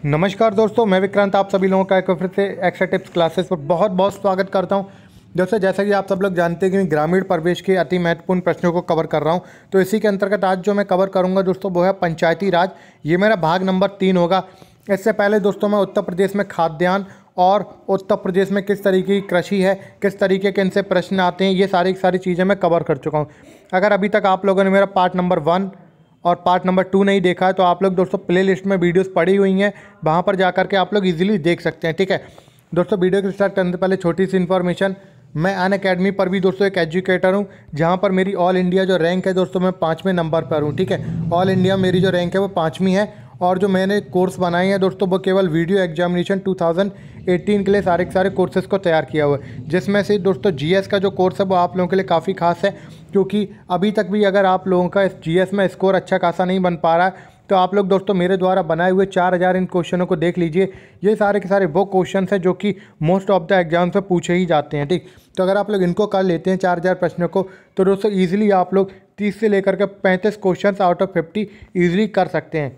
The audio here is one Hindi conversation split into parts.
नमस्कार दोस्तों, मैं विक्रांत आप सभी लोगों का एक बार फिर से एक्स्ट्रा टिप्स क्लासेस पर बहुत बहुत स्वागत करता हूं। दोस्तों, जैसा कि आप सब लोग जानते हैं कि मैं ग्रामीण परिवेश के अति महत्वपूर्ण प्रश्नों को कवर कर रहा हूं, तो इसी के अंतर्गत आज जो मैं कवर करूंगा दोस्तों वो है पंचायती राज। ये मेरा भाग नंबर 3 होगा। इससे पहले दोस्तों मैं उत्तर प्रदेश में खाद्यान्न और उत्तर प्रदेश में किस तरीके की कृषि है, किस तरीके के इनसे प्रश्न आते हैं, ये सारी चीज़ें मैं कवर कर चुका हूँ। अगर अभी तक आप लोगों ने मेरा पार्ट नंबर 1 और पार्ट नंबर 2 नहीं देखा है तो आप लोग दोस्तों प्लेलिस्ट में वीडियोस पड़ी हुई हैं, वहाँ पर जा कर के आप लोग इजीली देख सकते हैं। ठीक है दोस्तों, वीडियो को स्टार्ट करने से पहले छोटी सी इन्फॉर्मेशन, मैं अनअकैडमी पर भी दोस्तों एक एजुकेटर हूँ, जहाँ पर मेरी ऑल इंडिया जो रैंक है दोस्तों मैं 5वें नंबर पर हूँ। ठीक है, ऑल इंडिया मेरी जो रैंक है वो 5वीं है। और जो मैंने कोर्स बनाए हैं दोस्तों वो केवल वीडियो एग्जामिनेशन 2018 के लिए सारे कोर्सेज़ को तैयार किया हुआ है, जिसमें से दोस्तों जीएस का जो कोर्स है वो आप लोगों के लिए काफ़ी खास है, क्योंकि अभी तक भी अगर आप लोगों का इस जीएस में स्कोर अच्छा खासा नहीं बन पा रहा है तो आप लोग दोस्तों मेरे द्वारा बनाए हुए 4000 इन क्वेश्चनों को देख लीजिए। ये सारे के सारे वो क्वेश्चन हैं जो कि मोस्ट ऑफ द एग्जाम्स में पूछे ही जाते हैं। ठीक, तो अगर आप लोग इनको कर लेते हैं 4000 प्रश्नों को तो दोस्तों ईजिली आप लोग 30 से लेकर के 35 क्वेश्चन आउट ऑफ 50 ईजिली कर सकते हैं।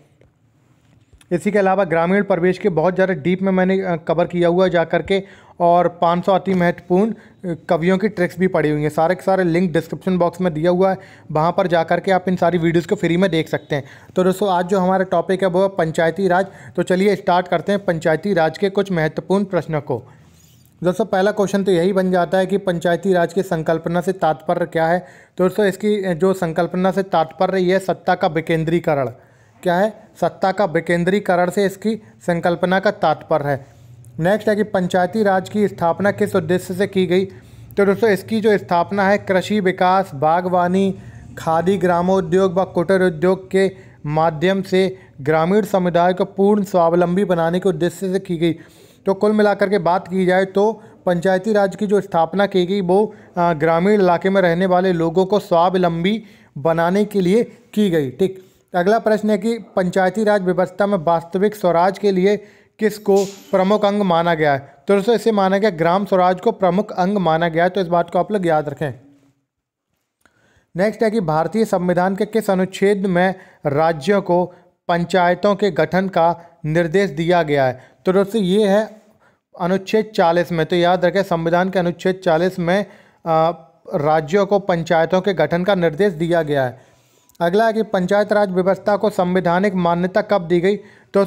इसी के अलावा ग्रामीण परिवेश के बहुत ज़्यादा डीप में मैंने कवर किया हुआ है जा करके, और 500 अति महत्वपूर्ण कवियों की ट्रिक्स भी पड़ी हुई हैं। सारे के सारे लिंक डिस्क्रिप्शन बॉक्स में दिया हुआ है, वहाँ पर जा करके आप इन सारी वीडियोस को फ्री में देख सकते हैं। तो दोस्तों आज जो हमारा टॉपिक है वो है पंचायती राज। तो चलिए स्टार्ट करते हैं पंचायती राज के कुछ महत्वपूर्ण प्रश्नों को। दोस्तों पहला क्वेश्चन तो यही बन जाता है कि पंचायती राज की संकल्पना से तात्पर्य क्या है। तो दोस्तों इसकी जो संकल्पना से तात्पर्य ये है सत्ता का विकेंद्रीकरण। क्या है? सत्ता का विकेंद्रीकरण से इसकी संकल्पना का तात्पर्य है। नेक्स्ट है कि पंचायती राज की स्थापना किस उद्देश्य से की गई। तो दोस्तों इसकी जो स्थापना है कृषि विकास, बागवानी, खादी, ग्रामोद्योग व कुटीर उद्योग के माध्यम से ग्रामीण समुदाय को पूर्ण स्वावलंबी बनाने के उद्देश्य से की गई। तो कुल मिलाकर के बात की जाए तो पंचायती राज की जो स्थापना की गई वो ग्रामीण इलाके में रहने वाले लोगों को स्वावलंबी बनाने के लिए की गई। ठीक, अगला प्रश्न है कि पंचायती राज व्यवस्था में वास्तविक स्वराज के लिए किसको प्रमुख अंग माना गया है। तो दोस्तों इसे माना गया ग्राम स्वराज को प्रमुख अंग माना गया है, तो इस बात को आप लोग याद रखें। नेक्स्ट है कि भारतीय संविधान के किस अनुच्छेद में राज्यों को पंचायतों के गठन का निर्देश दिया गया है। तो दोस्तों ये है अनुच्छेद 40 में। तो याद रखें संविधान के अनुच्छेद 40 में राज्यों को पंचायतों के गठन का निर्देश दिया गया है। अगला है कि पंचायत राज व्यवस्था को संवैधानिक मान्यता कब दी गई। तो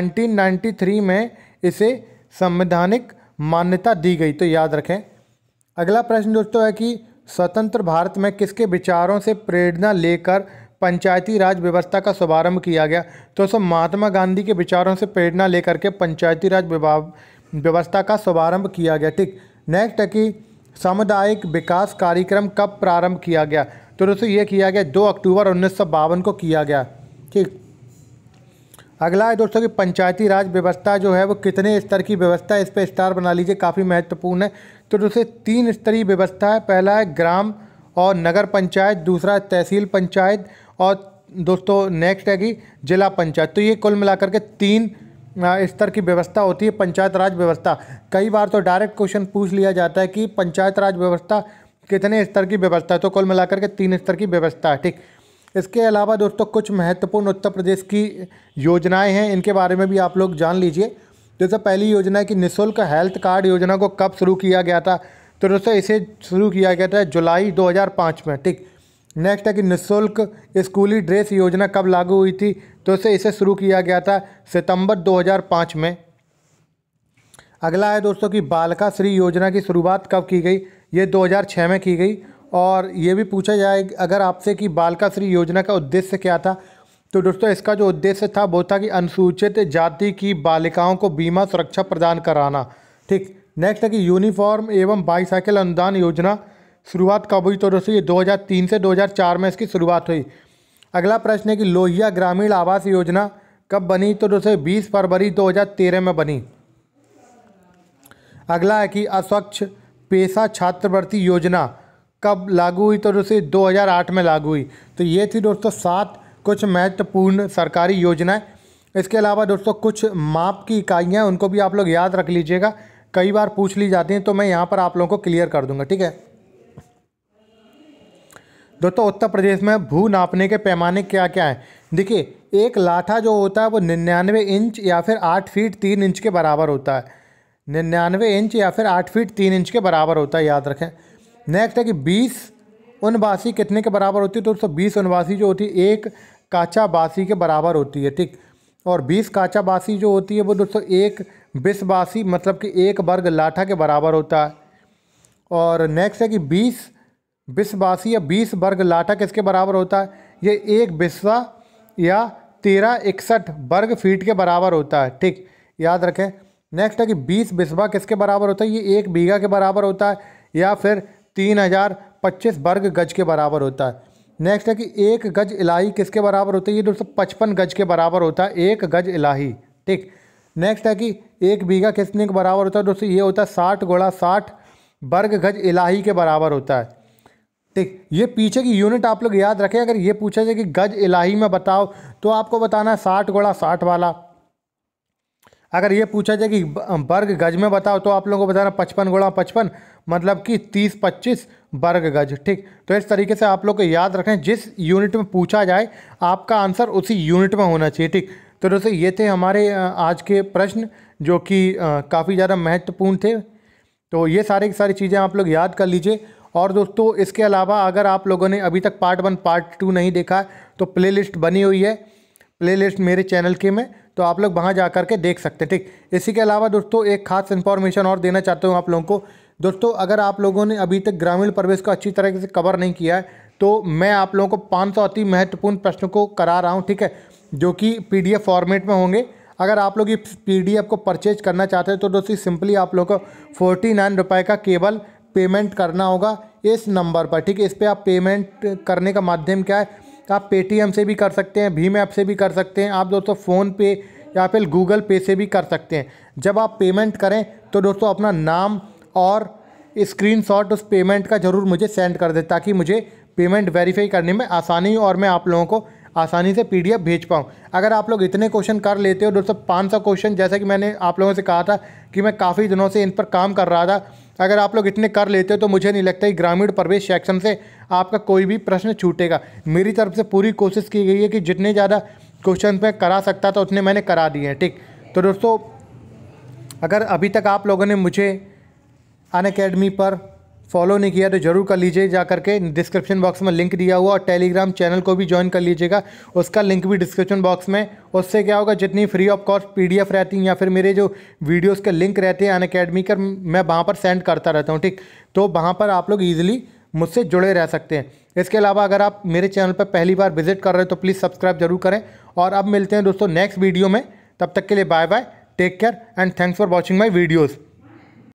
1993 में इसे संवैधानिक मान्यता दी गई, तो याद रखें। अगला प्रश्न दोस्तों है कि स्वतंत्र भारत में किसके विचारों से प्रेरणा लेकर पंचायती राज व्यवस्था का शुभारंभ किया गया। तो महात्मा गांधी के विचारों से प्रेरणा लेकर के पंचायती राज व्यवस्था का शुभारंभ किया गया। ठीक, नेक्स्ट है कि सामुदायिक विकास कार्यक्रम कब प्रारंभ किया गया। तो दोस्तों ये किया गया 2 अक्टूबर 1952 को किया गया। ठीक, अगला है दोस्तों कि पंचायती राज व्यवस्था जो है वो कितने स्तर की व्यवस्था है, इस पर स्टार बना लीजिए, काफ़ी महत्वपूर्ण है। तो दोस्तों 3 स्तरीय व्यवस्था है। पहला है ग्राम और नगर पंचायत, दूसरा है तहसील पंचायत, और दोस्तों नेक्स्ट है कि जिला पंचायत। तो ये कुल मिलाकर के 3 स्तर की व्यवस्था होती है पंचायत राज व्यवस्था। कई बार तो डायरेक्ट क्वेश्चन पूछ लिया जाता है कि पंचायत राज व्यवस्था कितने स्तर की व्यवस्था है, तो कुल मिलाकर के 3 स्तर की व्यवस्था है। ठीक, इसके अलावा दोस्तों कुछ महत्वपूर्ण उत्तर प्रदेश की योजनाएं हैं, इनके बारे में भी आप लोग जान लीजिए। जैसे पहली योजना है कि निःशुल्क हेल्थ कार्ड योजना को कब शुरू किया गया था। तो दोस्तों इसे शुरू किया गया था जुलाई 2005 में। ठीक, नेक्स्ट है कि निःशुल्क स्कूली ड्रेस योजना कब लागू हुई थी। तो इसे शुरू किया गया था सितंबर 2005 में। अगला है दोस्तों कि बालिका श्री योजना की शुरुआत कब की गई। ये 2006 में की गई। और ये भी पूछा जाए अगर आपसे कि बालिका श्री योजना का उद्देश्य क्या था। तो दोस्तों इसका जो उद्देश्य था वो था कि अनुसूचित जाति की बालिकाओं को बीमा सुरक्षा प्रदान कराना। ठीक, नेक्स्ट है कि यूनिफॉर्म एवं बाईसाइकिल अनुदान योजना शुरुआत कब हुई। तो दोस्तों ये 2003 से 2004 में इसकी शुरुआत हुई। अगला प्रश्न है कि लोहिया ग्रामीण आवास योजना कब बनी। तो दोस्तों 20 फरवरी 2013 में बनी। अगला है कि अस्वच्छ पेशा छात्रवृत्ति योजना कब लागू हुई। तो दोस्तों 2008 में लागू हुई। तो ये थी दोस्तों 7 कुछ महत्वपूर्ण सरकारी योजनाएं। इसके अलावा दोस्तों कुछ माप की इकाइयाँ उनको भी आप लोग याद रख लीजिएगा, कई बार पूछ ली जाती हैं, तो मैं यहाँ पर आप लोगों को क्लियर कर दूंगा। ठीक है दोस्तों, उत्तर प्रदेश में भू नापने के पैमाने क्या क्या हैं। देखिए एक लाठा जो होता है वो 99 इंच या फिर 8 फीट 3 इंच के बराबर होता है। 99 इंच या फिर 8 फीट 3 इंच के बराबर होता है, याद रखें। नेक्स्ट है कि 20 उनबासी कितने के बराबर होती है? तो दोस्तों 20 उनबासी जो होती है एक काचा बासी के बराबर होती है, ठीक। और 20 काचा बासी जो होती है वो दोस्तों एक बिस्बासी मतलब कि एक वर्ग लाठा के बराबर होता है। और नेक्स्ट है कि 20 बिस्बासी या 20 वर्ग लाठा किसके बराबर होता है? ये एक बिस्वा या 1361 वर्ग फीट के बराबर होता है, ठीक, याद रखें। नेक्स्ट है कि 20 बिस्वा किसके बराबर होता है? ये एक बीघा के बराबर होता है या फिर 3025 वर्ग गज के बराबर होता है। नेक्स्ट है कि एक गज इलाही किसके बराबर होता है? ये दोस्तों 55 गज के बराबर होता है, एक गज इलाही, ठीक। नेक्स्ट है कि एक बीघा कितने के बराबर होता है? दोस्तों ये होता है 60 गुणा 60 वर्ग गज इलाही के बराबर होता है, ठीक। ये पीछे की यूनिट आप लोग याद रखें। अगर ये पूछा जाए कि गज इलाही में बताओ तो आपको बताना है 60 गुणा 60 वाला। अगर ये पूछा जाए कि वर्ग गज में बताओ तो आप लोगों को बताना 55 गुणा 55 मतलब कि 3025 वर्ग गज, ठीक। तो इस तरीके से आप लोग को याद रखें, जिस यूनिट में पूछा जाए आपका आंसर उसी यूनिट में होना चाहिए, ठीक। तो दोस्तों ये थे हमारे आज के प्रश्न जो कि काफ़ी ज़्यादा महत्वपूर्ण थे। तो ये सारी की सारी चीज़ें आप लोग याद कर लीजिए। और दोस्तों इसके अलावा अगर आप लोगों ने अभी तक पार्ट 1 पार्ट 2 नहीं देखा है तो प्लेलिस्ट बनी हुई है, प्लेलिस्ट मेरे चैनल के में, तो आप लोग वहां जा करके देख सकते हैं, ठीक। इसी के अलावा दोस्तों एक खास इन्फॉर्मेशन और देना चाहता हूं आप लोगों को। दोस्तों अगर आप लोगों ने अभी तक ग्रामीण परिवेश को अच्छी तरीके से कवर नहीं किया है तो मैं आप लोगों को 500 अति महत्वपूर्ण प्रश्नों को करा रहा हूँ, ठीक है, जो कि PDF फॉर्मेट में होंगे। अगर आप लोग इस PDF को परचेज करना चाहते हैं तो दोस्तों सिंपली आप लोग को 49 रुपये का केवल पेमेंट करना होगा इस नंबर पर, ठीक है। इस पर आप पेमेंट करने का माध्यम क्या है? आप पेटीएम से भी कर सकते हैं, भीम ऐप से भी कर सकते हैं, आप दोस्तों फ़ोन पे या फिर गूगल पे से भी कर सकते हैं। जब आप पेमेंट करें तो दोस्तों अपना नाम और स्क्रीनशॉट उस पेमेंट का ज़रूर मुझे सेंड कर दें ताकि मुझे पेमेंट वेरीफाई करने में आसानी हो और मैं आप लोगों को आसानी से PDF भेज पाऊँ। अगर आप लोग इतने क्वेश्चन कर लेते हो दोस्तों, 500 क्वेश्चन, जैसा कि मैंने आप लोगों से कहा था कि मैं काफ़ी दिनों से इन पर काम कर रहा था, अगर आप लोग इतने कर लेते हो तो मुझे नहीं लगता कि ग्रामीण प्रवेश सेक्शन से आपका कोई भी प्रश्न छूटेगा। मेरी तरफ से पूरी कोशिश की गई है कि जितने ज़्यादा क्वेश्चन मैं करा सकता था उतने मैंने करा दिए हैं, ठीक। तो दोस्तों अगर अभी तक आप लोगों ने मुझे अनअकैडमी पर फॉलो नहीं किया तो ज़रूर कर लीजिए, जा करके डिस्क्रिप्शन बॉक्स में लिंक दिया हुआ, और टेलीग्राम चैनल को भी ज्वाइन कर लीजिएगा, उसका लिंक भी डिस्क्रिप्शन बॉक्स में। उससे क्या होगा, जितनी फ्री ऑफ कॉस्ट PDF रहती हैं या फिर मेरे जो वीडियोस के लिंक रहते हैं अनअकैडमी का, मैं वहाँ पर सेंड करता रहता हूँ, ठीक। तो वहाँ पर आप लोग ईजिली मुझसे जुड़े रह सकते हैं। इसके अलावा अगर आप मेरे चैनल पर पहली बार विजिट कर रहे हो तो प्लीज़ सब्सक्राइब जरूर करें। और अब मिलते हैं दोस्तों नेक्स्ट वीडियो में, तब तक के लिए bye bye, take care and thanks for watching my videos.